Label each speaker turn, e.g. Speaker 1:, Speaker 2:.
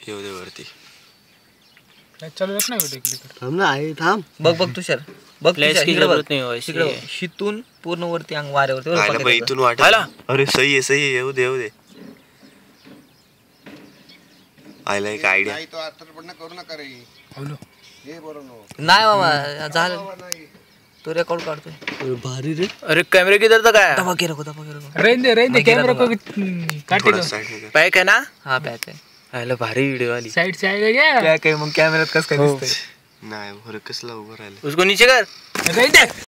Speaker 1: येऊ दे वरती.
Speaker 2: चालू रख नाही इकडे.
Speaker 3: थांब ना आहे थांब.
Speaker 4: बघ तुषार बघ
Speaker 1: इकडे बघत नाही
Speaker 4: तिकडे शितून पूर्ण वरती अंग वाऱ्यावरती
Speaker 1: आयला पण इथून वाटत. अरे सही आहे येऊ दे येऊ दे. आयला एक आयडिया.
Speaker 4: नाही बाबा झालं तो रेकॉर्ड काढतोय.
Speaker 3: अरे भारी रे.
Speaker 1: अरे कैमरे किधर तक आया?
Speaker 4: दबा के रखो
Speaker 2: रेंज दे कैमरा को काटे दो.
Speaker 1: पैक है ना?
Speaker 4: हाँ पैक है.
Speaker 1: आयला भारी व्हिडिओ आली.
Speaker 2: साइड से आएगा क्या?
Speaker 4: क्या काय मग कॅमेऱ्यात कसं काय दिसतंय?
Speaker 1: नाही कसला उभं राहिलं.
Speaker 5: उसको नीचे कर.
Speaker 2: रेंज दे.